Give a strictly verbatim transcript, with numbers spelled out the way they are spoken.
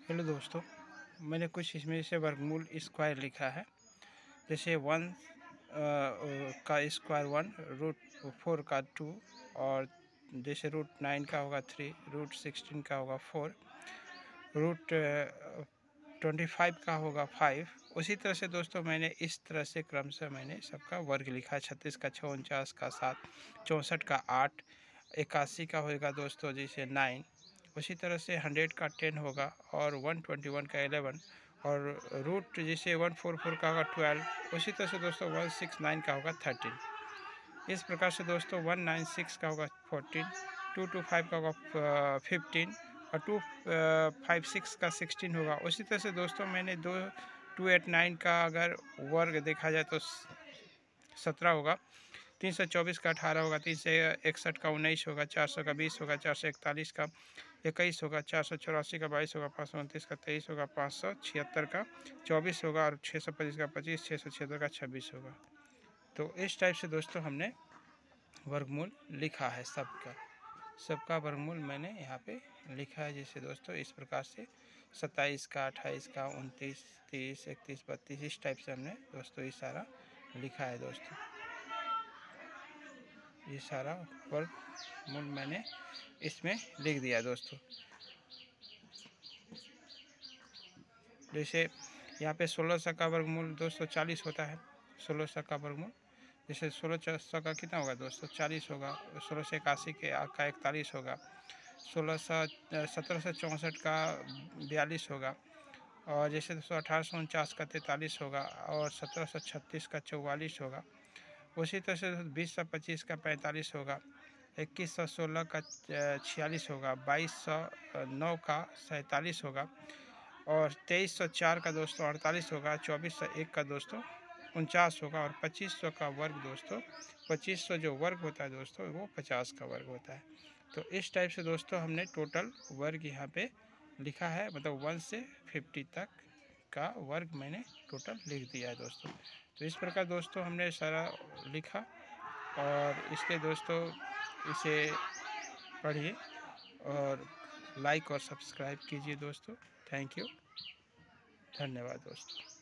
Hello दोस्तों, मैंने कुछ इसमें से वर्गमूल स्क्वायर लिखा है। जैसे वन का स्क्वायर वन, रूट फोर का टू, और जैसे रूट नाइन का होगा थ्री, रूट सिक्सटीन का होगा फोर, रूट ट्वेंटी फाइव का होगा फाइव। उसी तरह से दोस्तों मैंने इस तरह से क्रम से मैंने सबका वर्ग लिखा। छत्तीस का छः, उनचास का सात, चौंसठ का आठ, इक्यासी का होगा दोस्तों जैसे नाइन। उसी तरह से हंड्रेड का टेन होगा, और वन ट्वेंटी वन का एलेवन, और रूट जैसे वन फोर फोर का होगा ट्वेल्व। उसी तरह से दोस्तों वन सिक्स नाइन का होगा थर्टीन। इस प्रकार से दोस्तों वन नाइन सिक्स का होगा फोर्टीन, टू टू फाइव का होगा फिफ्टीन, और टू फाइव सिक्स का सिक्सटीन होगा। उसी तरह से दोस्तों मैंने दो टू एट नाइन का अगर वर्ग देखा जाए तो सत्रह होगा, तीन सौ चौबीस का अठारह होगा, तीन सौ इकसठ का उन्नीस होगा, चार सौ का बीस होगा, चार सौ इकतालीस का इक्कीस होगा, चार सौ चौरासी का बाईस होगा, पाँच सौ उनतीस का तेईस होगा, पाँच सौ छिहत्तर का चौबीस होगा, और छः सौ पच्चीस का पच्चीस, छः सौ छिहत्तर का छब्बीस होगा। तो इस टाइप से दोस्तों हमने वर्गमूल लिखा है सबका सबका वर्गमूल मैंने यहाँ पे लिखा है। जैसे दोस्तों इस प्रकार से सत्ताईस का, अट्ठाईस का, उनतीस, तीस, इकतीस, बत्तीस, इस टाइप से हमने दोस्तों ये सारा लिखा है। दोस्तों ये सारा वर्गमूल मैंने इसमें लिख दिया दोस्तों। जैसे यहाँ पे सोलह सौ का वर्गमूल दोस्तों चालीस होता है। सोलह सौ का वर्गमूल जैसे सोलह सौ का कितना होगा दोस्तों चालीस होगा, सोलह सौ इक्यासी के का इकतालीस होगा, सोलह सौ सत्रह सौ चौंसठ का बयालीस होगा, और जैसे दोस्तों अठारह सौ उनचास का तैंतालीस होगा, और सत्रह सौ छत्तीस का चौवालीस होगा। उसी तरह से बीस सौ पच्चीस का पैंतालीस होगा, इक्कीस सौ सोलह का छियालीस होगा, बाईस सौ नौ का सैंतालीस होगा, और तेईस सौ चार का दोस्तों अड़तालीस होगा, चौबीस सौ एक का दोस्तों उनचास होगा, और पच्चीस सौ का वर्ग दोस्तों पच्चीस सौ जो वर्ग होता है दोस्तों वो पचास का वर्ग होता है। तो इस टाइप से दोस्तों हमने टोटल वर्ग यहाँ पे लिखा है, मतलब वन से फिफ्टी तक का वर्ग मैंने टोटल लिख दिया है दोस्तों। तो इस प्रकार दोस्तों हमने सारा लिखा, और इसके दोस्तों इसे पढ़िए और लाइक और सब्सक्राइब कीजिए दोस्तों। थैंक यू, धन्यवाद दोस्तों।